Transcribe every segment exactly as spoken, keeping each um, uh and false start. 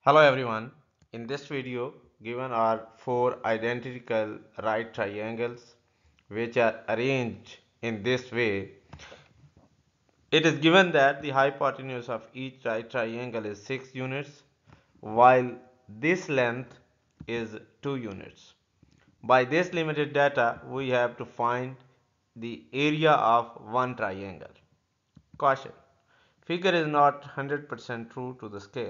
Hello everyone. In this video, given are four identical right triangles which are arranged in this way. It is given that the hypotenuse of each right triangle is six units while this length is two units. By this limited data, we have to find the area of one triangle. Caution: figure is not one hundred percent true to the scale.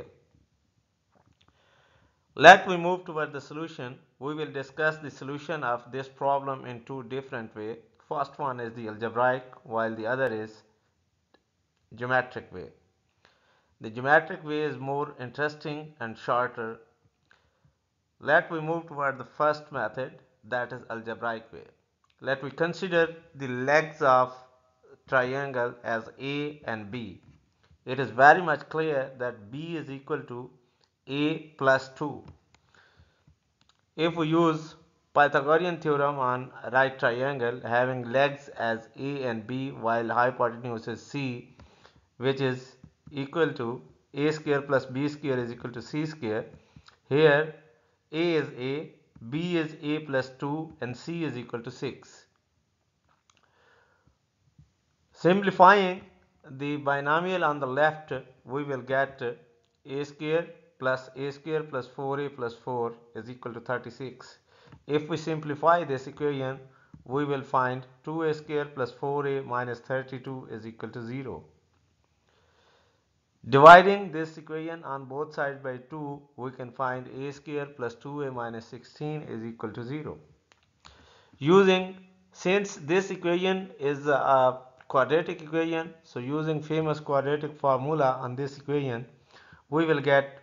Let we move toward the solution. We will discuss the solution of this problem in two different ways. First one is the algebraic, while the other is geometric way. The geometric way is more interesting and shorter. Let we move toward the first method, that is algebraic way. Let we consider the legs of triangle as A and B. It is very much clear that B is equal to A plus two. If we use Pythagorean theorem on right triangle having legs as A and B while hypotenuse is C, which is equal to A square plus B square is equal to C square, here A is A, B is A plus two and C is equal to six. Simplifying the binomial on the left, we will get A square plus A square plus four A plus four is equal to thirty-six. If we simplify this equation, we will find two A square plus four A minus thirty-two is equal to zero. Dividing this equation on both sides by two, we can find A square plus two A minus sixteen is equal to zero. Using, since this equation is a quadratic equation, so using famous quadratic formula on this equation, we will get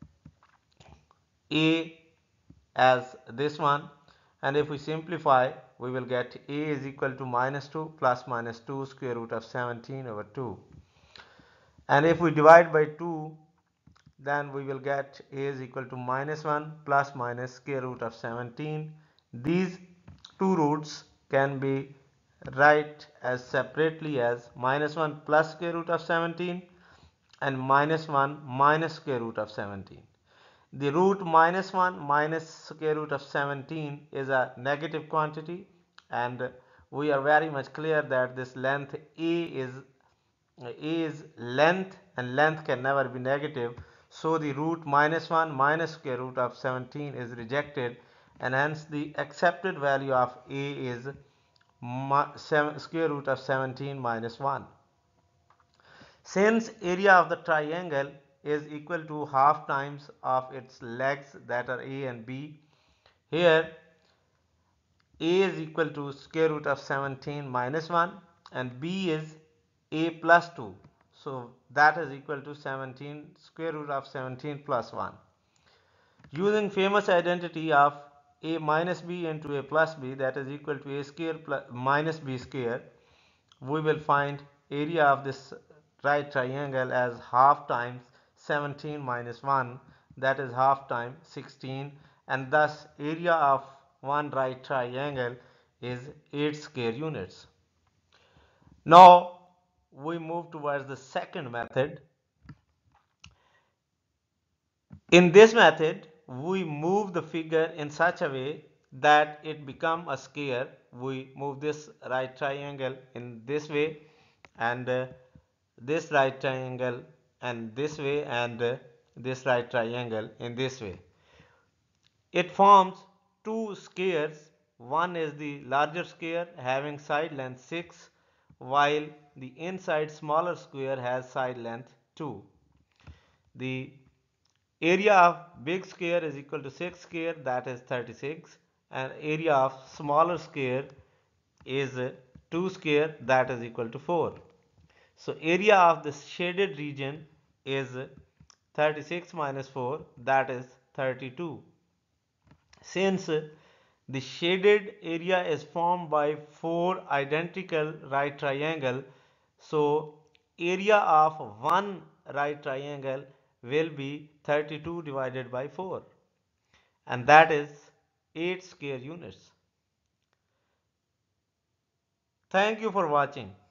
A as this one, and if we simplify, we will get A is equal to minus two plus minus two square root of seventeen over two. And if we divide by two, then we will get A is equal to minus one plus minus square root of seventeen. These two roots can be write as separately as minus one plus square root of seventeen and minus one minus square root of seventeen. The root minus one minus square root of seventeen is a negative quantity, and we are very much clear that this length A is A is length, and length can never be negative, so the root minus one minus square root of seventeen is rejected, and hence the accepted value of A is square root of seventeen minus one. Since area of the triangle is equal to half times of its legs, that are A and B, here A is equal to square root of seventeen minus one and B is A plus two, so that is equal to seventeen square root of seventeen plus one. Using famous identity of A minus B into A plus B, that is equal to A square plus minus B square, we will find area of this right triangle as half times seventeen minus one, that is half times sixteen, and thus area of one right triangle is eight square units. Now we move towards the second method. In this method, we move the figure in such a way that it become a square. We move this right triangle in this way, and uh, this right triangle and this way, and uh, this right triangle in this way. It forms two squares. One is the larger square having side length six, while the inside smaller square has side length two. The area of big square is equal to six square, that is thirty-six, and area of smaller square is two square, that is equal to four. So area of the shaded region is thirty-six minus four, that is thirty-two. Since the shaded area is formed by four identical right triangle, so area of one right triangle will be thirty-two divided by four, and that is eight square units. Thank you for watching.